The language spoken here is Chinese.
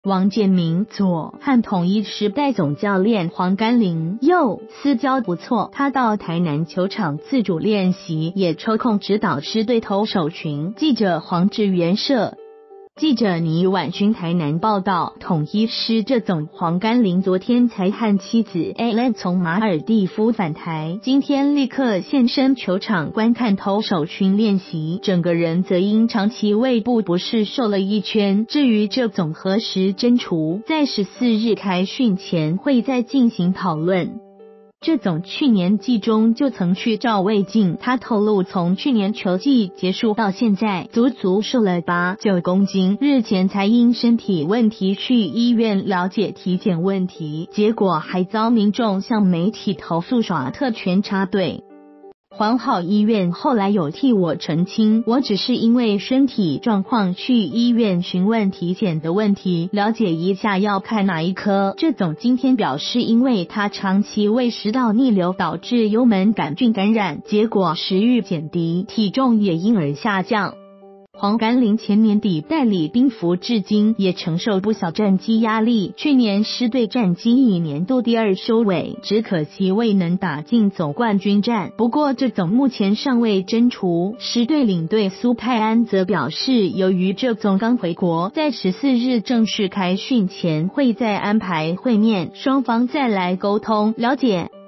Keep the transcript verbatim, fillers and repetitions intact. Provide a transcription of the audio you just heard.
王建民左和统一时代总教练黄甘霖右私交不错，他到台南球场自主练习，也抽空指导狮队投手群。记者黄志源社记者倪婉勋台南报道，统一狮这总黄甘霖昨天才和妻子 Ellen 从马尔地夫返台，今天立刻现身球场观看投手群练习，整个人则因长期胃部不适瘦了一圈。至于这总何时征除，在十四日开训前会再进行讨论。这总去年季中就曾去照胃镜，他透露从去年球季结束到现在，足足瘦了八九公斤，日前才因身体问题去医院了解体检问题，结果还遭民众向媒体投诉耍特权插队。黄好医院后来有替我澄清，我只是因为身体状况去医院询问体检的问题，了解一下要看哪一科。这总今天表示，因为他长期胃食道逆流导致幽门杆菌感染，结果食欲减低，体重也因而下降。黄甘霖前年底代理兵符至今，也承受不小战绩压力。去年狮队战绩以年度第二收尾，只可惜未能打进总冠军战。不过这总目前尚未征除。狮队领队苏泰安则表示，由于这总刚回国，在十四日正式开训前会再安排会面，双方再来沟通了解。